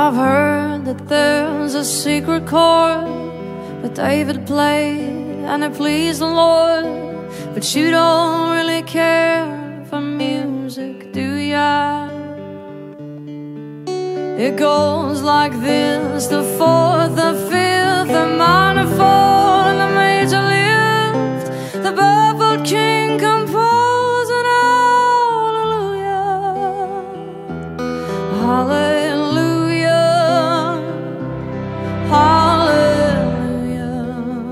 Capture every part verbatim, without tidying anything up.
I've heard that there's a secret chord that David played and it pleased the Lord, but you don't really care for music, do ya? It goes like this: the fourth, the fifth, the minor fall, and the major lift. The baffled king composed an hallelujah, hallelujah, hallelujah,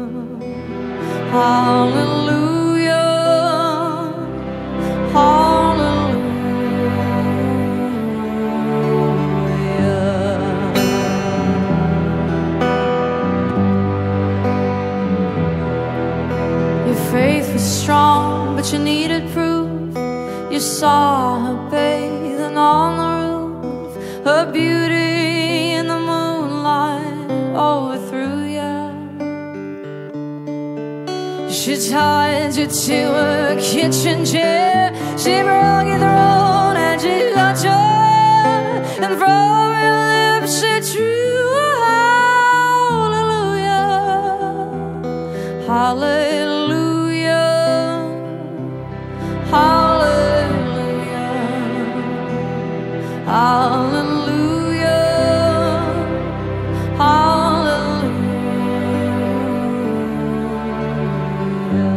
hallelujah, hallelujah. Faith was strong, but you needed proof. You saw her bathing on the roof, her beauty in the moonlight overthrew you. She tied you to her kitchen chair, she broke your throat and she got you, and from your lips she drew a hallelujah, hallelujah. Hallelujah, hallelujah, hallelujah.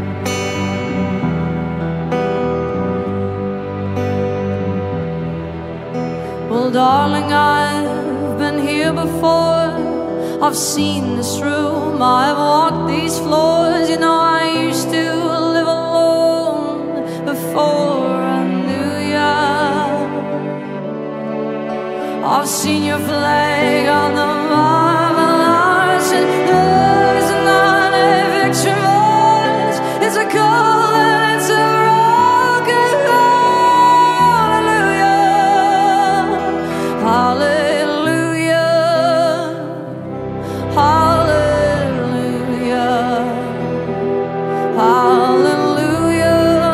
Well, darling, I've been here before. I've seen this room, I've walked these floors. You know, I used to live alone before I knew ya. I've seen your flag on the marble arch, and love is not a victory march. It's a call and it's a broken hallelujah, hallelujah, hallelujah, hallelujah,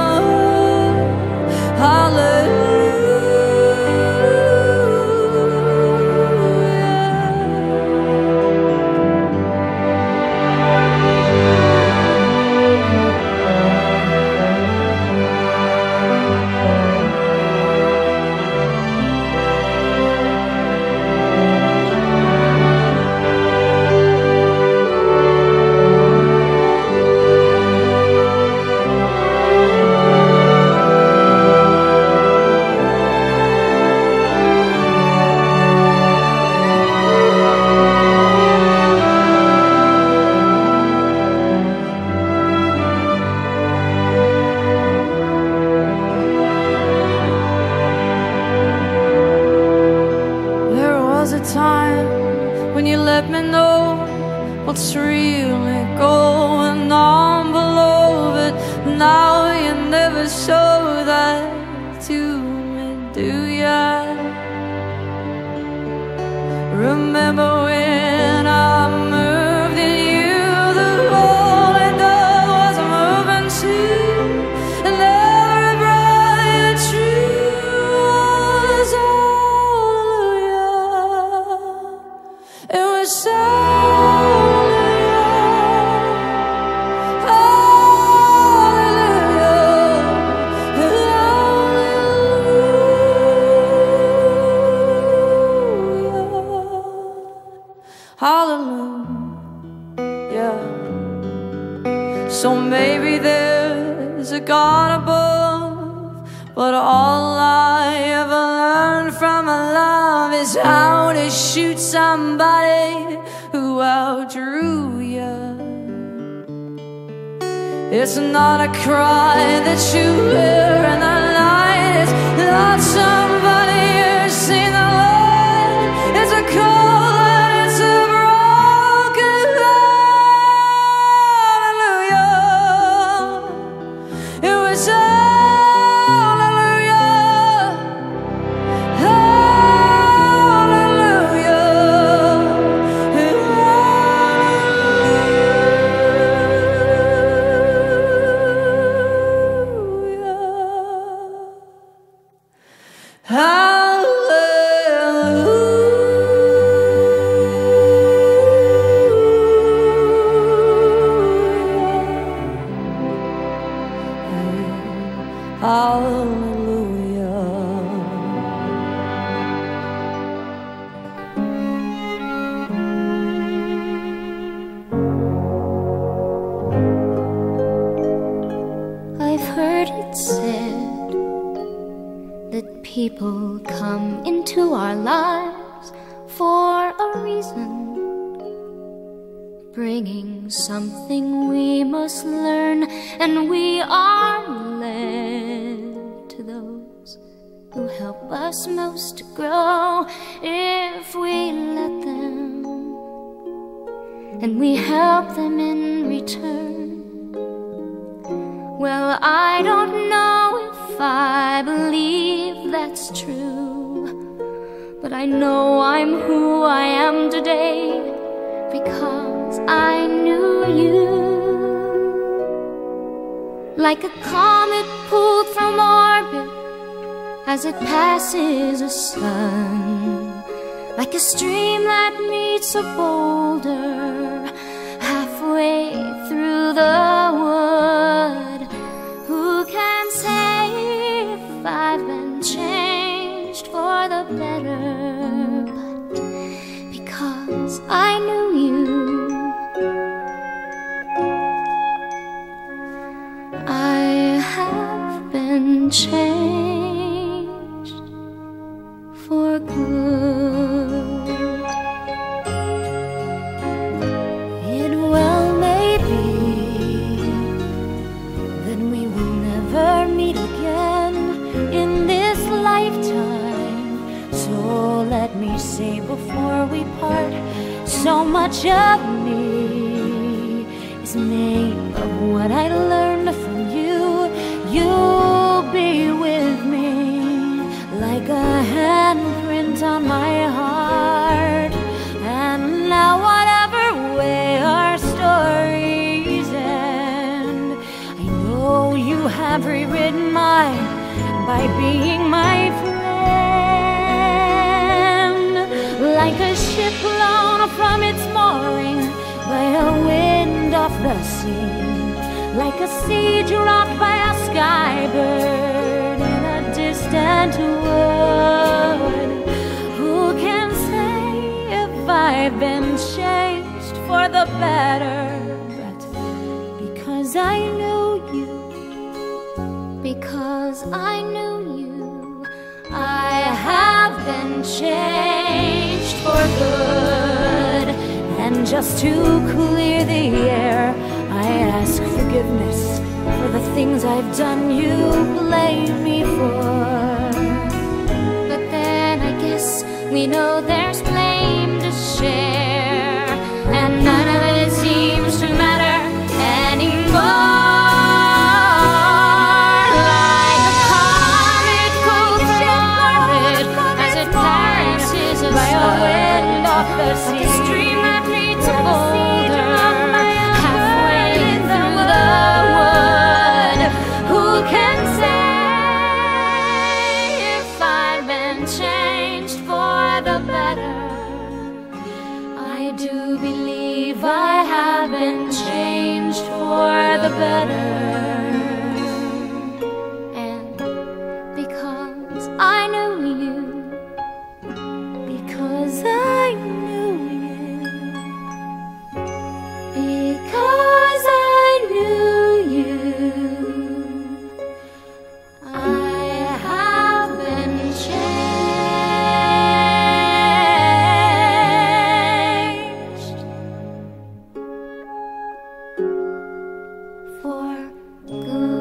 hallelujah. Time when you let me know what's really going on below, but now you never show that to me, do ya? Remember when I moved in you, the whole door was moving too, and every breath you drew was hallelujah. It was hallelujah, hallelujah, hallelujah. So maybe there's a God above, but all I ever learned from love is how to shoot somebody who outdrew you. It's not a cry that you hear in the night, it's not somebody who's seen the light. It's a call and it's a broken hallelujah. It was hallelujah, hallelujah, hallelujah, hallelujah. that people come into our lives for a reason, bringing something we must learn, and we are led to those who help us most to grow if we let them, and we help them in return. Well, I don't know if I believe that's true, but I know I'm who I am today because I knew you. Like a comet pulled from orbit as it passes a sun, like a stream that meets a boulder halfway through the wood. Who can say if I've been changed for the better? But because I knew you, I have been changed for good. It well may be that we will never meet again in this lifetime, so let me say before we part, so much of me is made of what I learned from you. You'll be with me like a handprint on my heart. And now whatever way our stories end, I know you have rewritten mine by being my friend. Like a ship blown from its mooring by a wind off the sea, like a seed dropped by a sky bird in a distant wood. Who can say if I've been changed for the better? But because I knew you, because I knew you, I have been changed for good. And just to clear the air, I ask forgiveness for the things I've done you blame me for. But then I guess we know there's blame to share, and none of it seems to matter anymore. Like a comet goes from orbit as it passes by a wind off the sea, like a stream that meets a boulder halfway through the wood. Who can say if I've been changed for the better? I do believe I have been changed for the better. And because I knew you, because I knew you, because I knew you, I have been changed for good.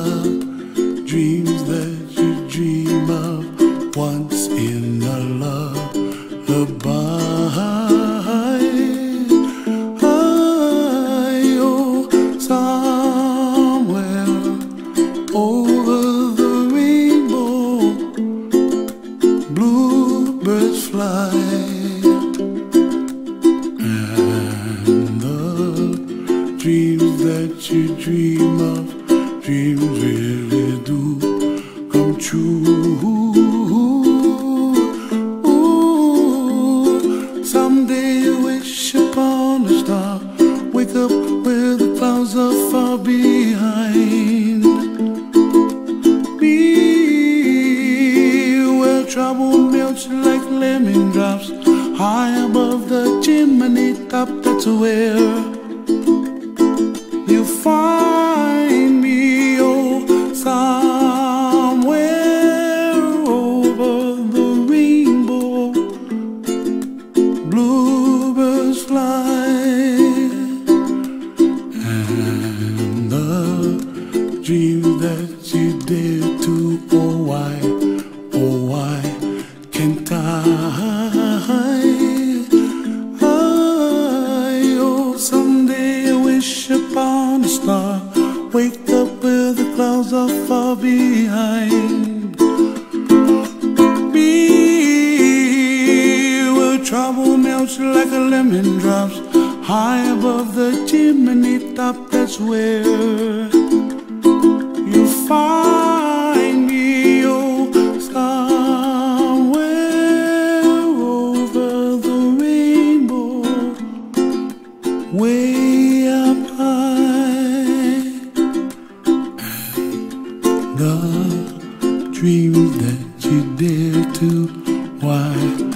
Dreams that you dream of once in a love goodbye. I, oh, somewhere over the rainbow, bluebirds fly, and the dreams that you dream of, dreams really do come true. Ooh, someday you wish upon a star, wake up where the clouds are far behind. Be where trouble melts like lemon drops, high above the chimney top. That's where you find me, oh, somewhere over the rainbow, bluebirds fly, and the dreams that you dare to, oh why, oh why can't I? Upon a star, wake up where the clouds are far behind. Be where trouble melts like a lemon drops, high above the chimney top. That's where you find me, oh, somewhere over the rainbow, way up high. The dreams that you dare to, why